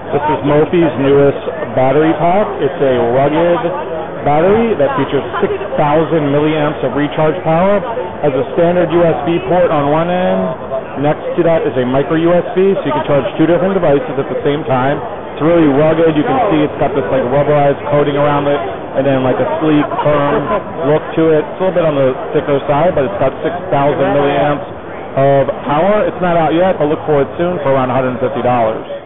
This is Mophie's newest battery pack. It's a rugged battery that features 6,000 milliamps of recharge power. Has a standard USB port on one end. Next to that is a micro USB, so you can charge two different devices at the same time. It's really rugged. You can see it's got this like rubberized coating around it, and then like a sleek, firm look to it. It's a little bit on the thicker side, but it's got 6,000 milliamps of power. It's not out yet, but look for it soon for around $150.